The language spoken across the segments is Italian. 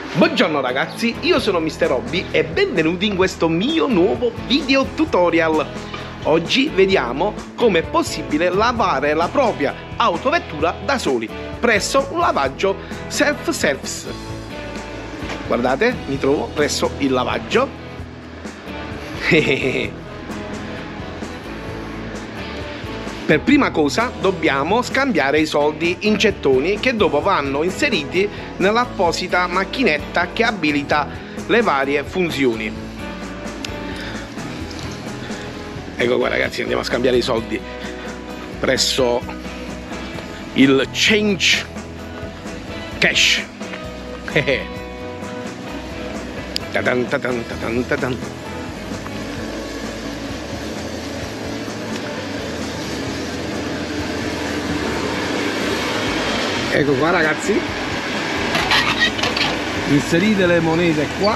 Buongiorno ragazzi, io sono Mr. Robby e benvenuti in questo mio nuovo video tutorial. Oggi vediamo come è possibile lavare la propria autovettura da soli presso un lavaggio self-service. Guardate, mi trovo presso il lavaggio. Per prima cosa dobbiamo scambiare i soldi in gettoni che dopo vanno inseriti nell'apposita macchinetta che abilita le varie funzioni. Ecco qua ragazzi, andiamo a scambiare i soldi presso il Change Cash. Tadan, tadan, tadan, tadan. Ecco qua ragazzi, inserite le monete qua.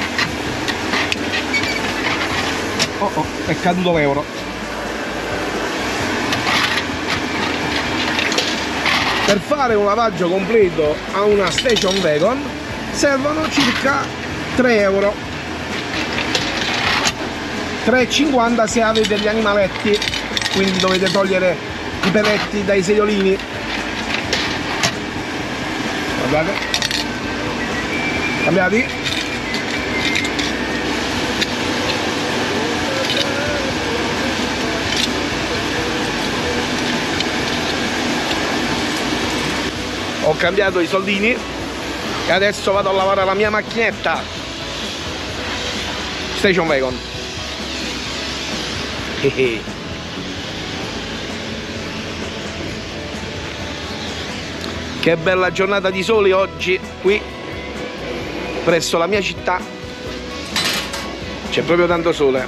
Oh, è caduto l'euro. Per fare un lavaggio completo a una station wagon servono circa 3 euro, 3,50 se avete gli animaletti, quindi dovete togliere i peletti dai sediolini. Guardate, cambiati. Ho cambiato i soldini e adesso vado a lavare la mia macchinetta station wagon. Che bella giornata di sole oggi qui presso la mia città, c'è proprio tanto sole.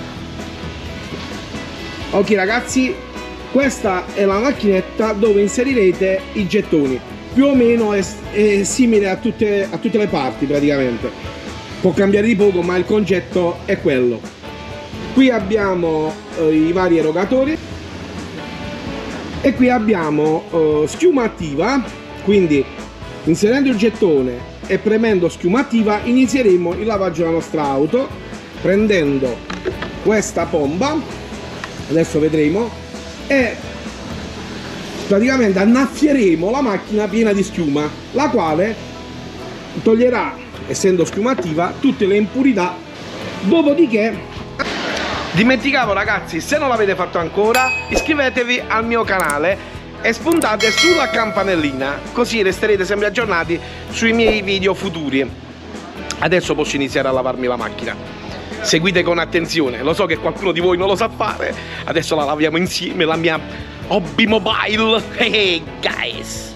Ok ragazzi, questa è la macchinetta dove inserirete i gettoni, più o meno è simile a tutte le parti praticamente, può cambiare di poco ma il concetto è quello. Qui abbiamo i vari erogatori e qui abbiamo schiuma attiva. Quindi inserendo il gettone e premendo schiuma attiva inizieremo il lavaggio della nostra auto prendendo questa pompa, adesso vedremo, e praticamente annaffieremo la macchina piena di schiuma, la quale toglierà, essendo schiuma attiva, tutte le impurità. Dopodiché, dimenticavo ragazzi, se non l'avete fatto ancora iscrivetevi al mio canale e spuntate sulla campanellina, così resterete sempre aggiornati sui miei video futuri. Adesso posso iniziare a lavarmi la macchina, seguite con attenzione, lo so che qualcuno di voi non lo sa fare, adesso la laviamo insieme, la mia Hobby Mobile. Hey guys,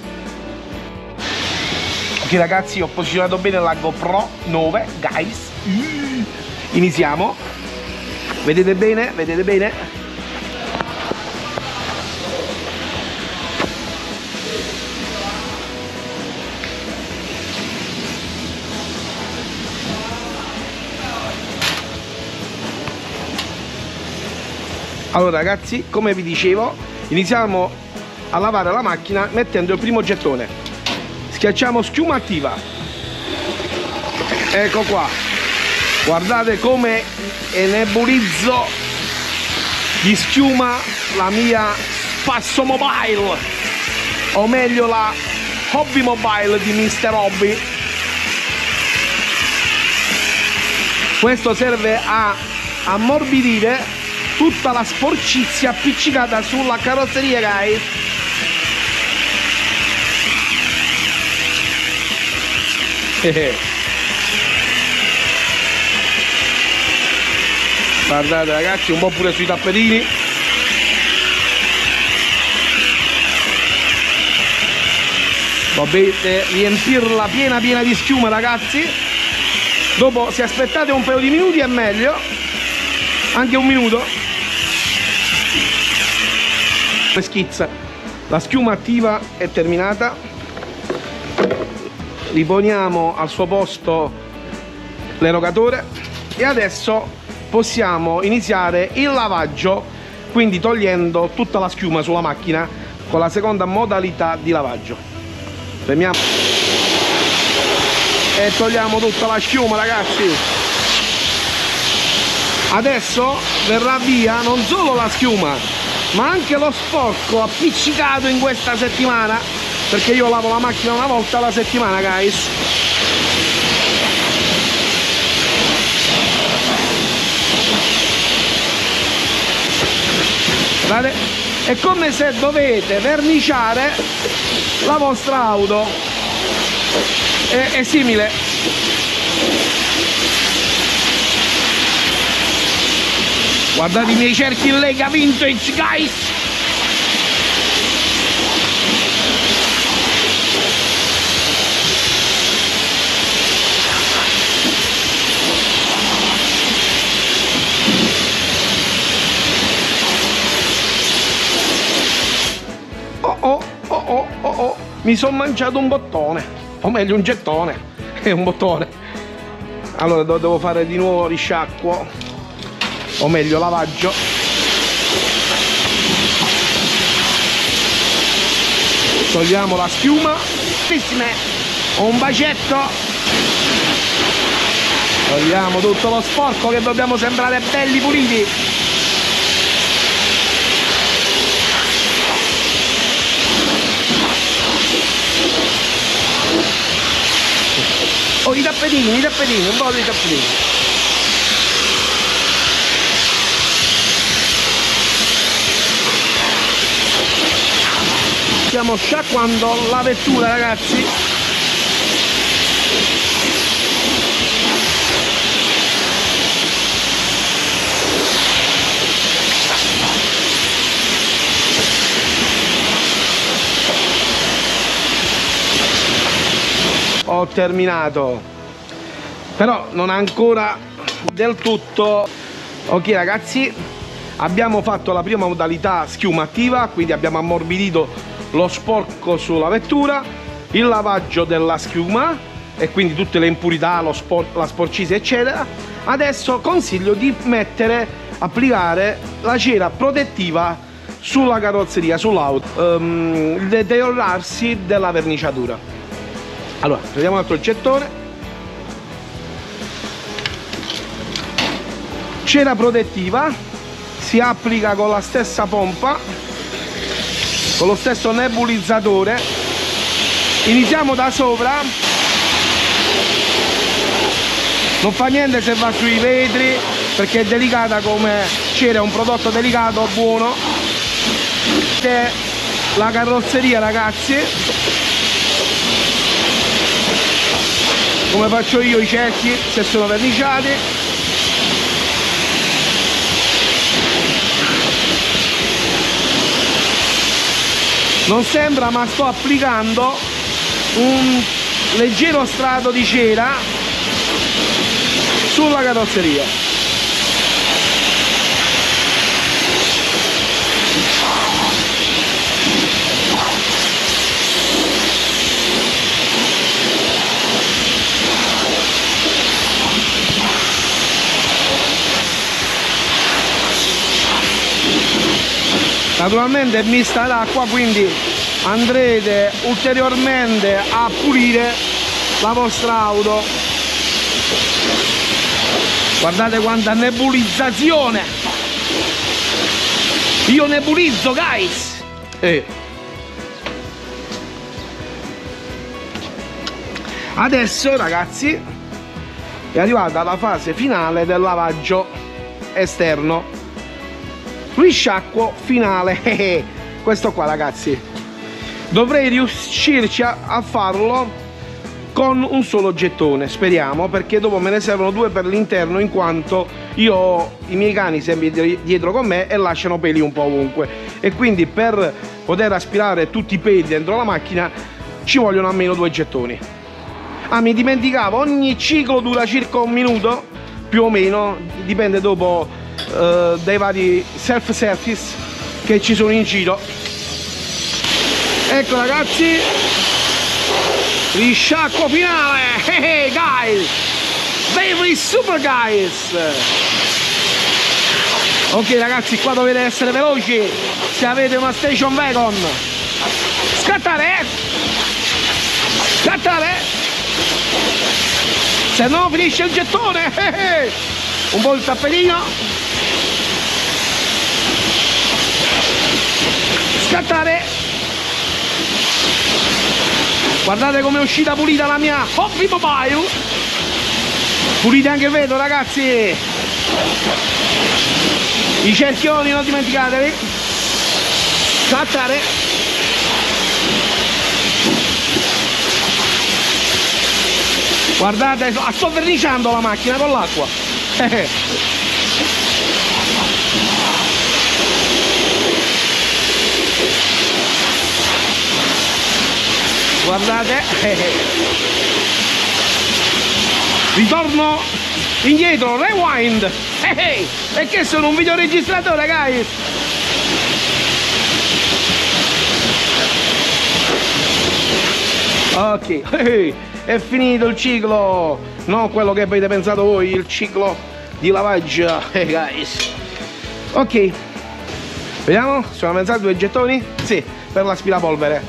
ok ragazzi, ho posizionato bene la GoPro 9 guys. Iniziamo, vedete bene, vedete bene. Allora ragazzi, come vi dicevo, iniziamo a lavare la macchina mettendo il primo gettone. Schiacciamo schiuma attiva. Ecco qua. Guardate come nebulizzo di schiuma la mia Passo Mobile, o meglio la Hobby Mobile di Mr. Robby. Questo serve a ammorbidire tutta la sporcizia appiccicata sulla carrozzeria guys. Guardate ragazzi, un po' pure sui tappetini. Dovete riempirla piena di schiuma ragazzi. Dopo, se aspettate un paio di minuti è meglio, anche un minuto. Schizza, la schiuma attiva è terminata, riponiamo al suo posto l'erogatore e adesso possiamo iniziare il lavaggio, quindi togliendo tutta la schiuma sulla macchina con la seconda modalità di lavaggio. Fermiamo. e togliamo tutta la schiuma, ragazzi. Adesso verrà via non solo la schiuma, ma anche lo sporco appiccicato in questa settimana, perché io lavo la macchina una volta alla settimana, guys. Guardate, è come se dovete verniciare la vostra auto, è simile. Guardate i miei cerchi in lega vintage, guys. Oh, mi sono mangiato un bottone, o meglio un gettone, è un bottone. Allora devo fare di nuovo risciacquo, o meglio lavaggio. Togliamo la schiuma. Un bacetto. Togliamo tutto lo sporco, che dobbiamo sembrare belli puliti. Oh, i tappetini, un po' di tappetini. Stiamo sciacquando la vettura, ragazzi. Ho terminato, però non ancora del tutto. Ok ragazzi, abbiamo fatto la prima modalità schiuma attiva, quindi abbiamo ammorbidito lo sporco sulla vettura, il lavaggio della schiuma e quindi tutte le impurità, la sporcizia eccetera. Adesso consiglio di applicare la cera protettiva sulla carrozzeria, sull'auto, il deteriorarsi della verniciatura. Allora, prendiamo un altro gettone, cera protettiva, si applica con la stessa pompa, con lo stesso nebulizzatore. Iniziamo da sopra, non fa niente se va sui vetri perché è delicata come cera, è un prodotto delicato, buono. La carrozzeria, ragazzi, come faccio io i cerchi se sono verniciati. Non sembra, ma sto applicando un leggero strato di cera sulla carrozzeria. Naturalmente è mista d'acqua, quindi andrete ulteriormente a pulire la vostra auto. Guardate quanta nebulizzazione! Io nebulizzo, guys! Adesso, ragazzi, è arrivata la fase finale del lavaggio esterno. Risciacquo finale. Questo qua, ragazzi, dovrei riuscirci a farlo con un solo gettone, speriamo, perché dopo me ne servono due per l'interno, in quanto io ho i miei cani sempre dietro con me e lasciano peli un po' ovunque, e quindi per poter aspirare tutti i peli dentro la macchina ci vogliono almeno due gettoni. Ah, mi dimenticavo, ogni ciclo dura circa un minuto più o meno, dipende dopo dai vari self-service che ci sono in giro. Ecco, ragazzi, risciacquo finale. Hey guys, very super guys. Ok ragazzi, qua dovete essere veloci se avete una station wagon. Scattare, scattare. se no finisce il gettone. Un po' il tappetino, scattare. Guardate come è uscita pulita la mia Hobby Mobile, pulita anche il vetro, ragazzi. I cerchioni non dimenticatevi, scattare. Guardate, sto verniciando la macchina con l'acqua. Guardate. Ritorno indietro, rewind. Perché sono un videoregistratore, guys. Ok, è finito il ciclo, non quello che avete pensato voi, il ciclo di lavaggio, guys. Ok, vediamo, sono avanzati 2 gettoni? Sì, per l'aspirapolvere.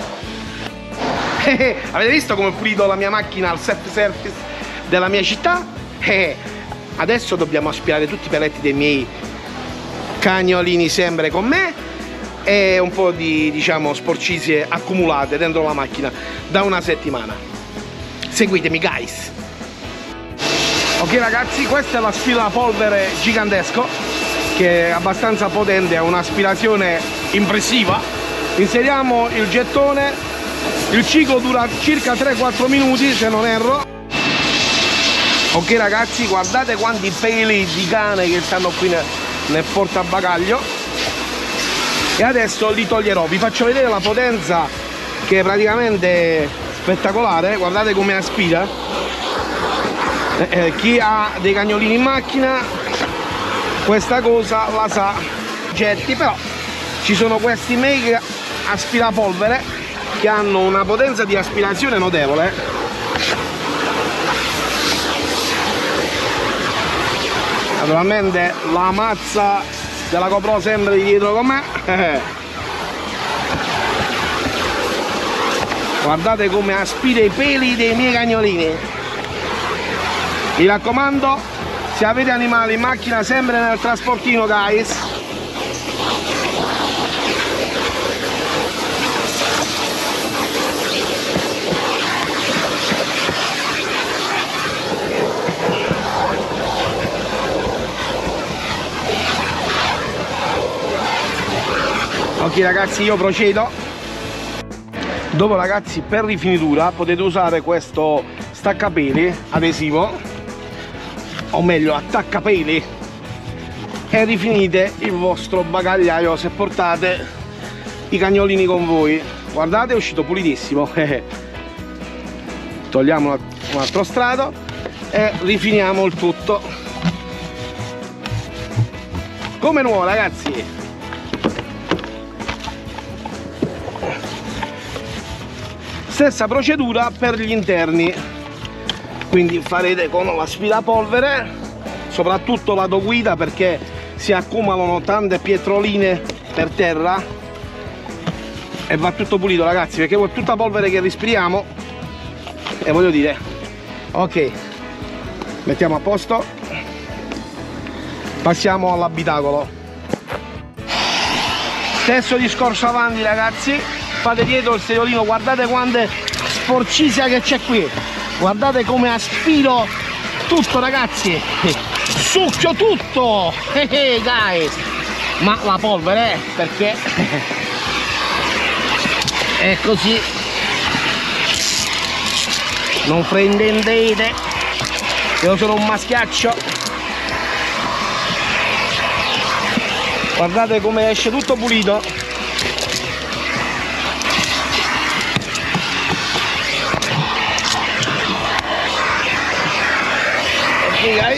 Avete visto come ho pulito la mia macchina al self-service della mia città? Adesso dobbiamo aspirare tutti i peletti dei miei cagnolini sempre con me e un po' di, diciamo, sporcizie accumulate dentro la macchina da una settimana. Seguitemi, guys. Ok ragazzi, questa è l'aspirapolvere gigantesco che è abbastanza potente, ha un'aspirazione impressiva. Inseriamo il gettone, il ciclo dura circa 3-4 minuti se non erro. Ok ragazzi, guardate quanti peli di cane che stanno qui nel portabagaglio, e adesso li toglierò. Vi faccio vedere la potenza, che è praticamente spettacolare. Guardate come aspira. Chi ha dei cagnolini in macchina questa cosa la sa, getti, però ci sono questi mega aspirapolvere che hanno una potenza di aspirazione notevole. Naturalmente la mazza della GoPro sempre dietro con me. Guardate come aspira i peli dei miei cagnolini. Mi raccomando, se avete animali in macchina, sempre nel trasportino, guys. Ok ragazzi, io procedo. Dopo ragazzi, per rifinitura potete usare questo staccapeli adesivo, o meglio attaccapeli, e rifinite il vostro bagagliaio se portate i cagnolini con voi. Guardate, è uscito pulitissimo. Togliamo un altro strato e rifiniamo il tutto come nuovo, ragazzi. Stessa procedura per gli interni, quindi farete con l'aspirapolvere, soprattutto lato guida, perché si accumulano tante pietroline per terra e va tutto pulito ragazzi, perché è tutta polvere che respiriamo, e voglio dire. Ok, mettiamo a posto, passiamo all'abitacolo. Stesso discorso avanti ragazzi, fate dietro il sediolino. Guardate quante sporcizia che c'è qui, guardate come aspiro tutto ragazzi, succhio tutto, guys. Ma la polvere perché è così, non fraintendete, io sono un maschiaccio. Guardate come esce tutto pulito. Guys,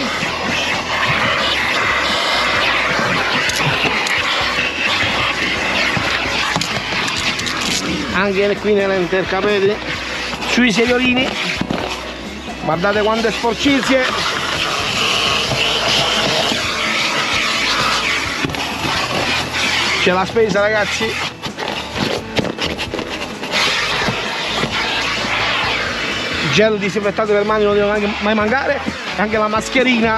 anche qui nell'intercapelli, sui sediolini, guardate quante sporcizie. C'è la spesa ragazzi. gel disinfettante per mani non deve mai mancare, e anche la mascherina.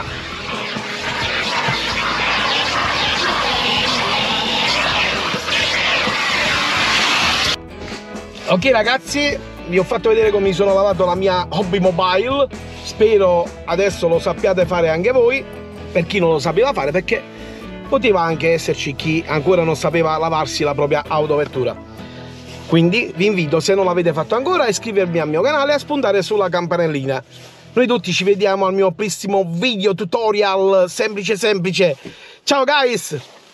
Ok ragazzi, vi ho fatto vedere come mi sono lavato la mia Hobby Mobile, spero adesso lo sappiate fare anche voi, per chi non lo sapeva fare, perché poteva anche esserci chi ancora non sapeva lavarsi la propria autovettura. Quindi vi invito, se non l'avete fatto ancora, a iscrivervi al mio canale e a spuntare sulla campanellina. Noi tutti ci vediamo al mio prossimo video tutorial semplice. Ciao guys!